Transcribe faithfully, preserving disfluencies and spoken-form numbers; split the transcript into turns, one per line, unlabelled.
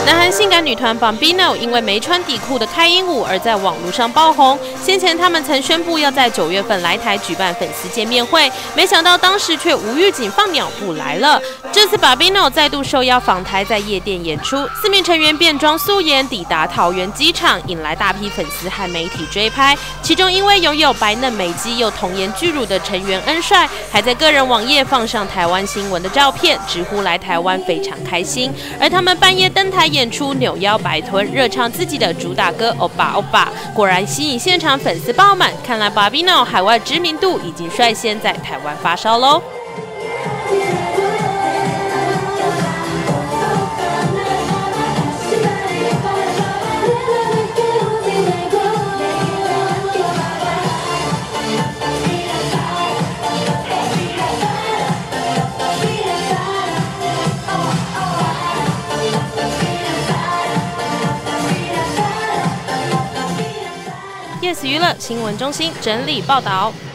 南韩性感女团 Bambino 因为没穿底裤的开音舞而在网络上爆红。先前他们曾宣布要在九月份来台举办粉丝见面会，没想到当时却无预警放鸟不来了。这次 Bambino 再度受邀访台，在夜店演出，四名成员变装素颜抵达桃园机场，引来大批粉丝和媒体追拍。其中因为拥有白嫩美肌又童颜巨乳的成员恩帅，还在个人网页放上台湾新闻的照片，直呼来台湾非常开心。而他们半夜登台演出，扭腰摆臀，热唱自己的主打歌《欧巴欧巴》，果然吸引现场粉丝爆满。看来 Bambino 海外知名度已经率先在台湾发烧喽。Yes 娱乐新闻中心整理报道。